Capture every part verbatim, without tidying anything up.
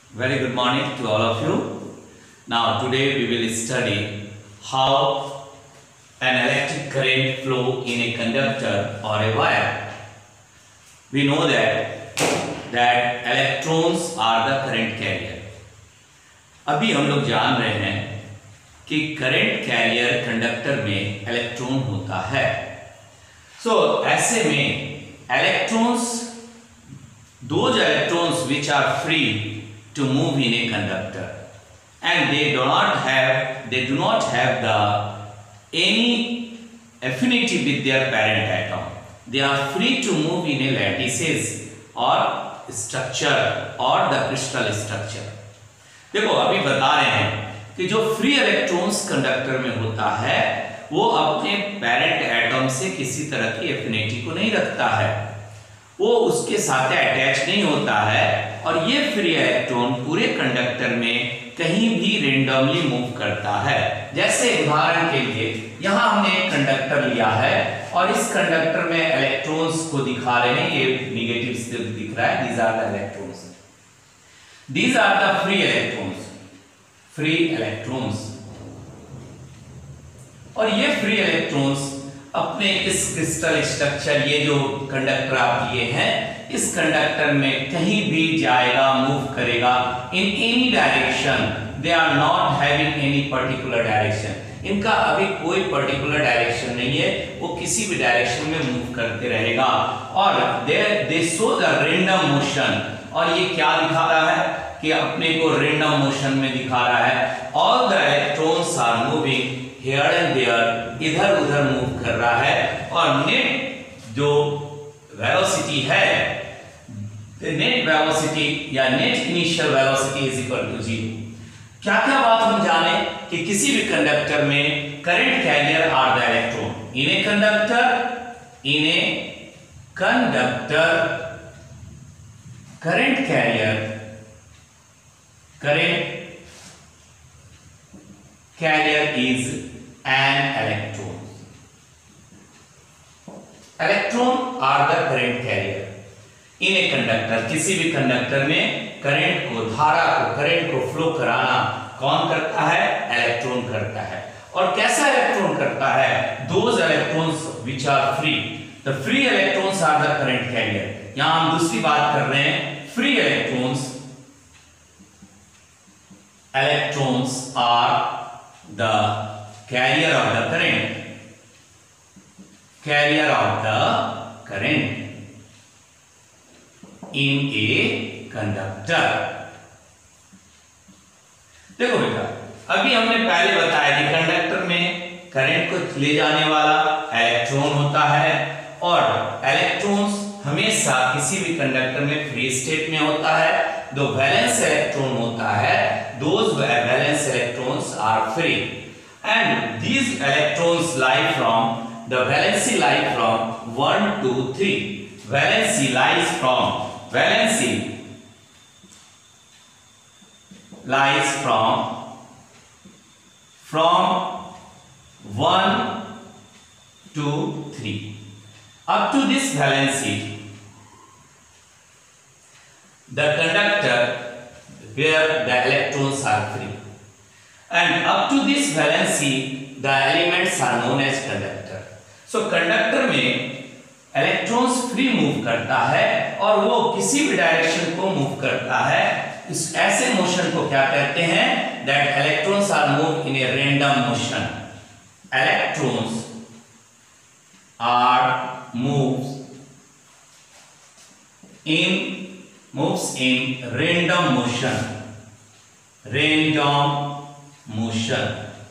Very good morning to all of you. Now today we will study how an electric current flow in a conductor or a wire. We know that that electrons are the current carrier. अभी हम लोग जान रहे हैं कि current carrier conductor में electron होता है. सो so, ऐसे में electrons those electrons which are free to move in a conductor and they do not have they do not have the any affinity with their parent atom. They are free to move in a lattices or structure or the crystal structure. देखो अभी बता रहे हैं कि जो free electrons conductor में होता है वो अपने पेरेंट एटम से किसी तरह की एफिनिटी को नहीं रखता है, वो उसके साथ अटैच नहीं होता है और ये फ्री इलेक्ट्रॉन पूरे कंडक्टर में कहीं भी रेंडमली मूव करता है. जैसे उदाहरण के लिए यहाँ हमने एक कंडक्टर लिया है और इस कंडक्टर में इलेक्ट्रॉन्स को दिखा रहे हैं, ये नेगेटिव से दिख रहा है. These are the electrons, these are the free electrons, free electrons. और ये फ्री इलेक्ट्रॉन्स अपने इस क्रिस्टल स्ट्रक्चर, ये जो कंडक्टर आप लिए हैं, इस कंडक्टर में कहीं भी जाएगा, मूव करेगा in any direction. They are not having any particular direction. इनका अभी कोई पर्टिकुलर डायरेक्शन नहीं है, वो किसी भी डायरेक्शन में मूव करते रहेगा. और they they show the random motion. और ये क्या दिखा रहा है कि अपने को रैंडम मोशन में दिखा रहा है. All the electrons are moving here and there, इधर उधर मूव कर रहा है. और नेट जो वेलोसिटी है, नेट वेलोसिटी या net initial velocity is equal to zero. क्या क्या बात हम जाने कि किसी भी कंडक्टर में current carrier are the electron. In a conductor in a conductor current carrier current carrier is an electron. Electron are the current carrier in a conductor. किसी भी कंडक्टर में करंट को, धारा को, करंट को फ्लो कराना कौन करता है? इलेक्ट्रॉन करता है. और कैसा इलेक्ट्रॉन करता है? Those electrons which are free. The free electrons are the current carrier. यहां हम दूसरी बात कर रहे हैं, free electrons electrons are the carrier of the current, carrier of the current in a conductor. देखो बेटा, अभी हमने पहले बताया कि कंडक्टर में करंट को ले जाने वाला इलेक्ट्रॉन होता है और इलेक्ट्रॉन्स हमेशा किसी भी कंडक्टर में फ्री स्टेट में होता है. दो वैलेंस इलेक्ट्रॉन होता है, those valence electrons are free and these electrons lie from the valency lie from one to three. Valency lies from valency lies from from one to three. Up to this valency, the conductor where the electrons are free, and up to this valency the elements are known as conductor. So conductor में electrons free move करता है और वो किसी भी direction को move करता है. इस ऐसे मोशन को क्या कहते हैं? That electrons are move in a random motion. Electrons are moves in moves in random motion, random motion.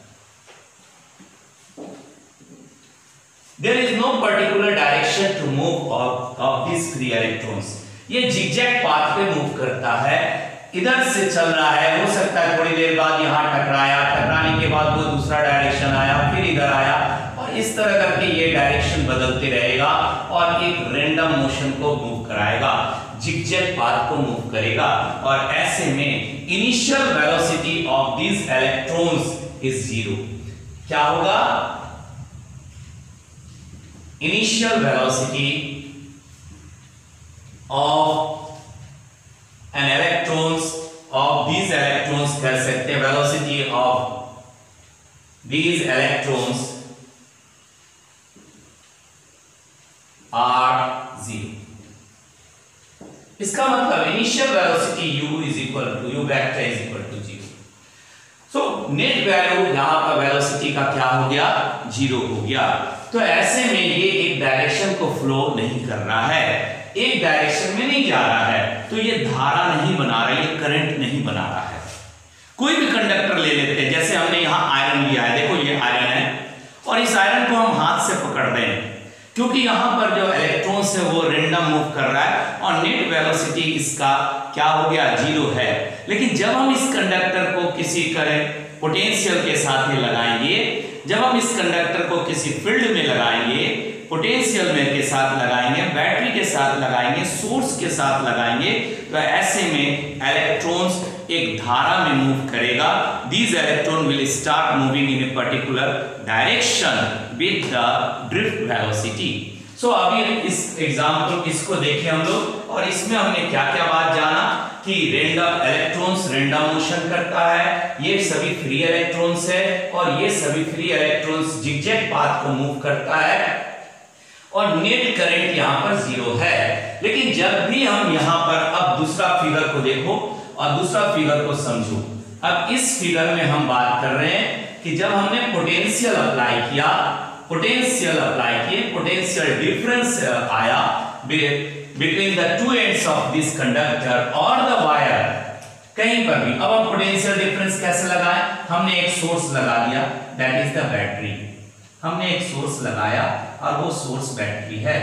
There is no particular direction to move of, of these free electrons. ये zigzag path पे move करता है, इधर से चल रहा है, हो सकता है थोड़ी देर बाद यहाँ टकराया, टकराने के बाद वो दूसरा डायरेक्शन आया, फिर इधर आया और इस तरह करके ये डायरेक्शन बदलते रहेगा और एक रैंडम मोशन को मूव कराएगा, zigzag पाथ को मूव करेगा. और ऐसे में initial velocity of these electrons is zero. क्या होगा? Initial velocity of an electrons of these electrons are zero. इसका मतलब initial velocity u is equal to u vector is equal to zero. So net value यहां पर velocity का क्या हो गया, जीरो हो गया। तो ऐसे में ये एक डायरेक्शन को फ्लो नहीं कर रहा है, एक डायरेक्शन में नहीं जा रहा है, तो ये धारा नहीं बना रहा है, ये करंट नहीं बना रहा है। कोई भी कंडक्टर ले लेते हैं, जैसे हमने यहां आयरन लिया है, देखो ये आयरन है और इस आयरन को हम हाथ से पकड़ रहे हैं क्योंकि यहां पर जो इलेक्ट्रॉन्स है वो रेंडम मूव कर रहा है और नेट वेलोसिटी इसका क्या हो गया, जीरो है। लेकिन जब हम इस कंडक्टर को किसी करंट पोटेंशियल के साथ में लगाएंगे, जब हम इस कंडक्टर को किसी फील्ड में लगाएंगे, पोटेंशियल में के साथ लगाएंगे, बैटरी के साथ लगाएंगे, सोर्स के साथ लगाएंगे, तो ऐसे में इलेक्ट्रॉन्स एक धारा में मूव करेगा। These electron will start moving in a particular direction with the drift velocity. So अभी इस एग्जाम्पल इसको देखें हम लोग और इसमें हमने क्या क्या बात जाना कि रेंडम इलेक्ट्रॉन्स रेंडम मोशन करता है, ये सभी फ्री इलेक्ट्रॉन्स है और ये सभी फ्री इलेक्ट्रॉन्स जिगजैग पाथ को मूव करता है और नेट करंट यहाँ पर जीरो है। लेकिन जब भी हम यहाँ पर अब दूसरा फिगर को देखो और दूसरा फिगर को समझो। अब इस फिगर में हम बात कर रहे हैं कि जब हमने पोटेंशियल अप्लाई किया, पोटेंशियल अप्लाई किए, पोटेंशियल डिफरेंस आया between the two ends of this conductor और द वायर, कहीं पर भी। अब हम पोटेंशियल डिफरेंस कैसे लगाएं, हमने एक सोर्स लगा दिया, दैट इज द बैटरी। हमने एक सोर्स लगाया और वो सोर्स बैटरी है,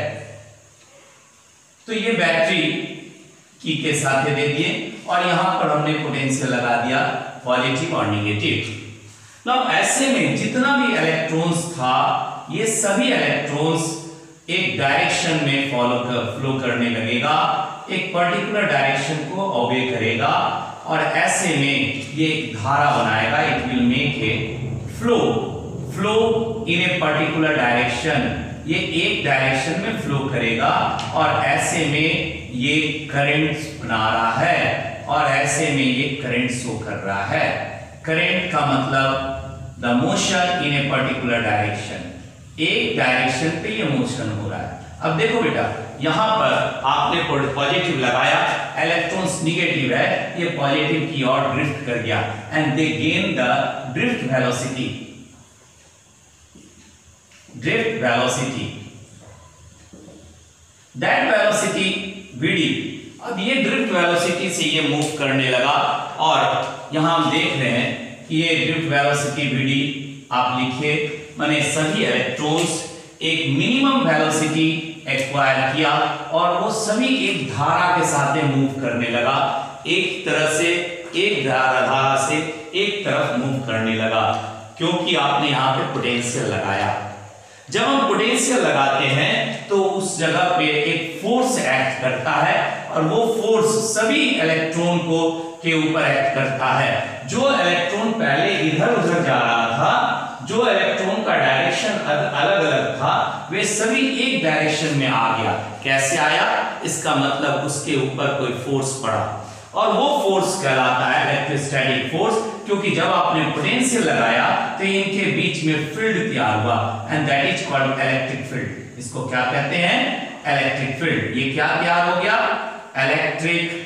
तो ये बैटरी की के साथ दे दिए और यहां पर हमने पोटेंशियल लगा दिया पॉजिटिव और नेगेटिव। नाउ ऐसे में जितना भी इलेक्ट्रॉन्स था, ये सभी इलेक्ट्रॉन्स एक डायरेक्शन में फॉलो कर फ्लो करने लगेगा, एक पर्टिकुलर डायरेक्शन को ओबे करेगा और ऐसे में ये एक धारा बनाएगा। It will make a flow flow in a particular direction, ये एक डायरेक्शन में फ्लो करेगा और ऐसे में ये करंट बना रहा है और ऐसे में ये करंट शो कर रहा है। करंट का मतलब the motion in a particular direction, एक डायरेक्शन पे ये मोशन हो रहा है। अब देखो बेटा, यहां पर आपने पॉजिटिव लगाया, इलेक्ट्रॉन्स निगेटिव है, ये पॉजिटिव की ओर ड्रिफ्ट कर गया and they gain the drift velocity, drift velocity, that velocity vd। अब ये ड्रिफ्ट वेलोसिटी से ये मूव करने लगा और यहां हम देख रहे हैं कि ये ड्रिफ्ट वेलोसिटी vd आप लिखिए, माने सभी इलेक्ट्रॉन्स एक मिनिमम वेलोसिटी एक्वायर किया और वो सभी एक धारा के साथ मूव करने लगा, एक तरह से एक धारा धारा से एक तरफ मूव करने लगा क्योंकि आपने यहाँ पे पोटेंशियल लगाया। जब हम पोटेंशियल लगाते हैं तो उस जगह पे एक फोर्स एक्ट करता है और वो फोर्स सभी इलेक्ट्रॉन को के ऊपर एक्ट करता है। जो इलेक्ट्रॉन पहले इधर उधर जा रहा था, जो इलेक्ट्रॉन का डायरेक्शन अलग अलग था, वे सभी एक डायरेक्शन में आ गया। कैसे आया, इसका मतलब उसके ऊपर कोई फोर्स पड़ा और वो फोर्स कहलाता है इलेक्ट्रोस्टैटिक फोर्स, क्योंकि जब आपने पोटेंशियल लगाया तो इनके बीच में फील्ड तैयार हुआ and that is called electric field. इसको क्या कहते हैं, इलेक्ट्रिक फील्ड। ये क्या तैयार हो गया, इलेक्ट्रिक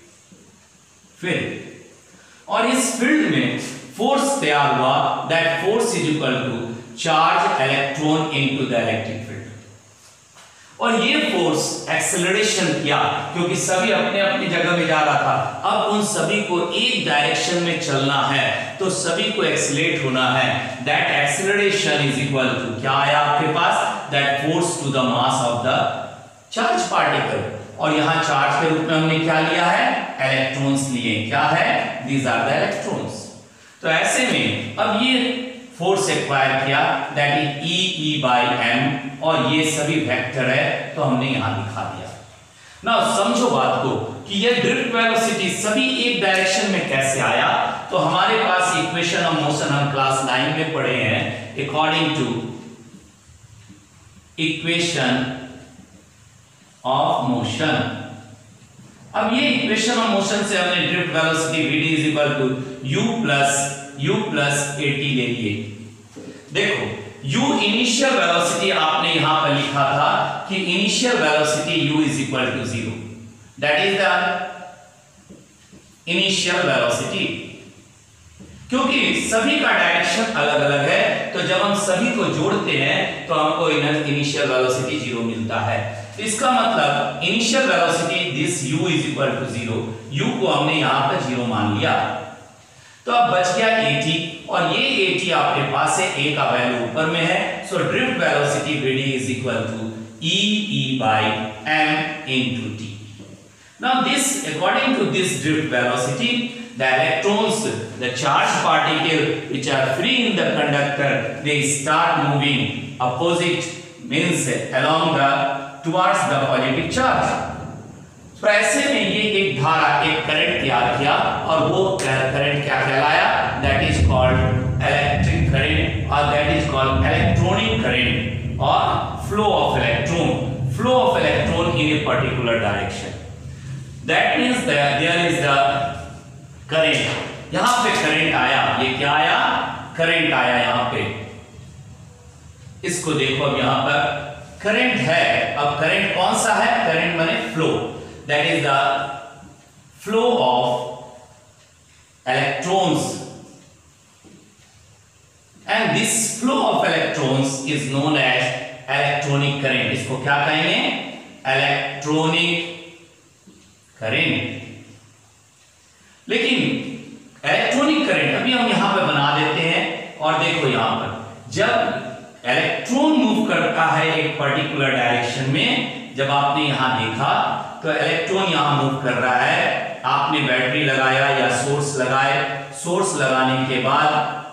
फील्ड। और इस फील्ड में फोर्स तैयार हुआ, that force is equal to charge electron into the electric field. और ये फोर्स एक्सेलरेशन किया क्योंकि सभी अपने अपनी जगह में जा रहा था। अब उन सभी को एक डायरेक्शन में चलना है तो सभी को एक्सेलरेट होना है। That acceleration is equal to क्या आया आपके पास, that force to the mass of the charge particle. और यहां चार्ज के रूप में हमने क्या लिया है, इलेक्ट्रॉन्स लिए। क्या है, दीज आर द इलेक्ट्रॉन्स। तो ऐसे में अब ये फोर्स एक्वायर किया, that is E E by M और ये सभी वेक्टर है तो हमने यहां दिखा दिया। नाउ समझो बात को कि ये ड्रिफ्ट वेलोसिटी सभी एक डायरेक्शन में कैसे आया। तो हमारे पास इक्वेशन ऑफ मोशन हम क्लास नाइन में पढ़े हैं, according to equation of motion. अब ये इक्वेशन ऑफ मोशन से हमने drift velocity vd is equal to u plus u plus at ले लिए। देखो u इनिशियल वेलोसिटी आपने यहां पर लिखा था कि initial velocity u is equal to zero, that is the initial velocity. क्योंकि सभी का डायरेक्शन अलग अलग है, तो जब हम सभी को जोड़ते हैं तो हमको इनिशियल वेलोसिटी जीरो मिलता है। इसका मतलब initial velocity this u is equal to zero, u को हमने यहां पर जीरो मान लिया। तो अब बच गया at, और ये at आपके पास है, a का वैल्यू ऊपर में है, so drift velocity vd is equal to e e by m into t। Now this, according to this drift velocity, the electrons, the charged particle which are free in the conductor, they start moving opposite, means along the towards the positive charge। तो ऐसे में ये एक धारा, एक current तैयार किया, और वो करंट क्या कहलाया? That is called electric current, और that is called electronic current, और flow of electron, flow of electron in a particular direction. That means that there is the current. यहां पे करंट आया, ये क्या आया? करंट आया यहां पे। इसको देखो, अब यहां पर करंट है। अब करंट कौन सा है? करंट माने flow, that is the flow of electrons, and this flow of electrons is known as electronic current। इसको क्या कहेंगे? Electronic current. लेकिन इलेक्ट्रॉनिक करंट अभी हम यहां पे बना देते हैं, और देखो यहां पर जब इलेक्ट्रॉन मूव करता है एक पर्टिकुलर डायरेक्शन में, जब आपने यहां देखा तो इलेक्ट्रॉन यहां मूव कर रहा है, आपने बैटरी लगाया या सोर्स लगाए, सोर्स लगाने के बाद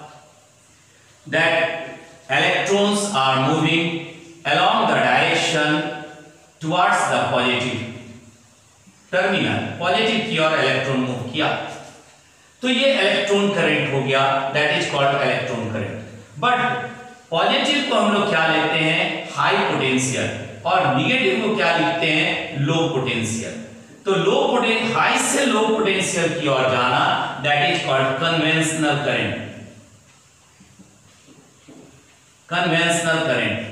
that electrons are moving along the direction towards the positive terminal, positive की ओर इलेक्ट्रॉन मूव किया, तो ये इलेक्ट्रॉन करंट हो गया, that is called electron current. But positive को हम लोग क्या लेते हैं? हाई पोटेंशियल, और निगेटिव को क्या लिखते हैं? Low potential. तो लो पोटेंशियल, हाई से लो पोटेंशियल की ओर जाना, that is called conventional current, conventional current.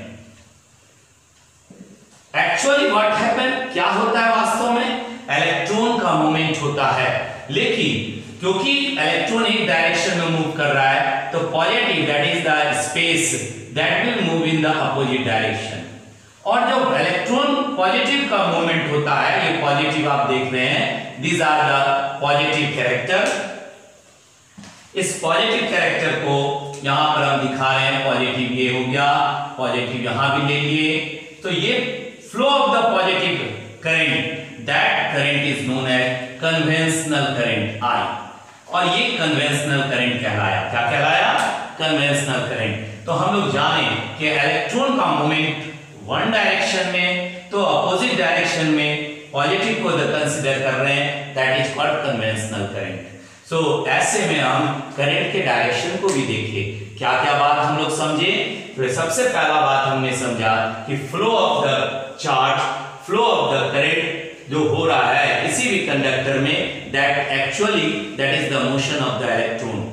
Actually what happen, क्या होता है वास्तव में? इलेक्ट्रॉन का मूवमेंट होता है, लेकिन क्योंकि इलेक्ट्रॉन एक डायरेक्शन में मूव कर रहा है, तो positive that is the space that will move in the opposite direction. और जब इलेक्ट्रॉन पॉजिटिव का मूवमेंट होता है, ये पॉजिटिव आप देख रहे हैं, these are the positive character. इस पॉजिटिव कैरेक्टर को यहां पर हम दिखा रहे हैं, पॉजिटिव ये हो गया, पॉजिटिव यहां भी ले लिए, तो ये flow of the positive current, that current is known as conventional current I, और ये कन्वेंशनल करंट कहलाया। क्या कहलाया? Conventional current. तो हम लोग जाने कि इलेक्ट्रॉन का मूवमेंट वन डायरेक्शन में, तो अपोजिट डायरेक्शन में पॉजिटिव को कंसीडर कर रहे हैं, that is called conventional current. So ऐसे में हम करंट के डायरेक्शन को भी देखें। क्या क्या बात हम लोग समझे? तो सबसे पहला बात हमने समझा कि flow of the charge, flow of the current जो हो रहा है किसी भी कंडक्टर में, that actually that is the motion of the electron.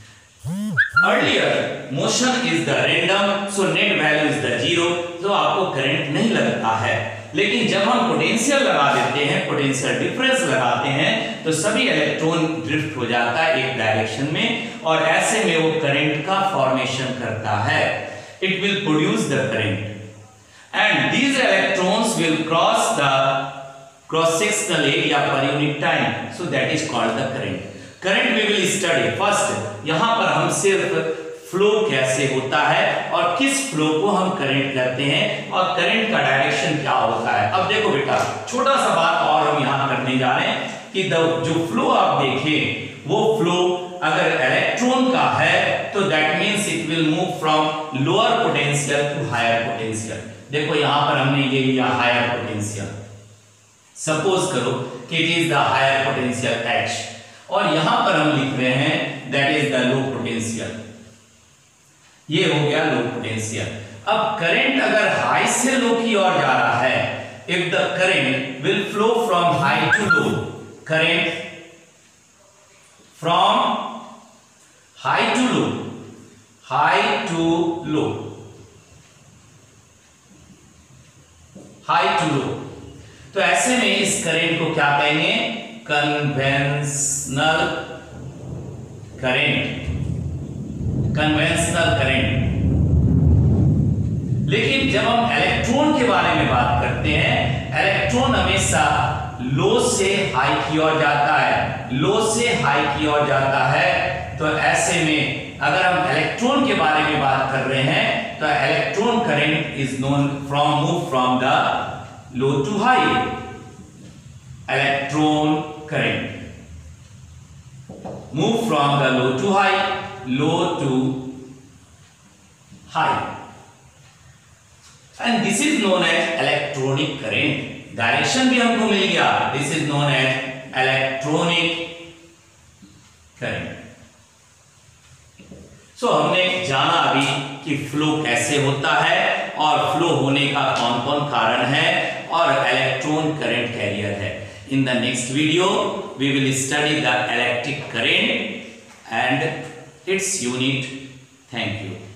Earlier motion is the random, so net value is the zero, तो आपको करंट नहीं लगता है। लेकिन जब हम पोटेंशियल लगा देते हैं, पोटेंशियल डिफरेंस लगाते हैं, तो सभी इलेक्ट्रॉन ड्रिफ्ट हो जाता है एक डायरेक्शन में, और ऐसे में वो करंट का फॉर्मेशन करता है। It will produce the current, and these electrons will cross the cross sectional area per unit time, so that is called the current. Current we will study first. यहां पर हम सिर्फ फ्लो कैसे होता है और किस फ्लो को हम करंट करते हैं, और करंट का डायरेक्शन क्या होता है। अब देखो बेटा, छोटा सा बात और हम यहां करने जा रहे हैं कि जो फ्लो आप देखें, वो फ्लो अगर इलेक्ट्रॉन का है, तो that means it will move from lower potential to higher potential. देखो यहां पर हमने ये लिया हायर पोटेंशियल, सपोज करो कि it is the higher potential H, और यहां पर हम लिख रहे हैं that is the low potential, ये हो गया लो पोटेंशियल। अब करंट अगर हाई से लो की ओर जा रहा है, if the current will flow from high to low, current from high to low, high to low, high to low. तो ऐसे में इस करंट को क्या कहेंगे? Conventional current, conventional current. लेकिन जब हम इलेक्ट्रॉन के बारे में बात करते हैं, इलेक्ट्रॉन हमेशा लो से हाई की ओर जाता है, लो से हाई की ओर जाता है। तो ऐसे में अगर हम इलेक्ट्रॉन के बारे में बात कर रहे हैं तो electron current is known from move from the low to high. Electron current move from the low to high, low to high, and this is known as electronic current. Direction भी हमको मिल गया, this is known as electronic current. So so, हमने जाना अभी कि flow कैसे होता है और फ्लो होने का कौन कौन कारण है और इलेक्ट्रॉन करंट कैरियर है। In the next video we will study the electric current and its unit. Thank you.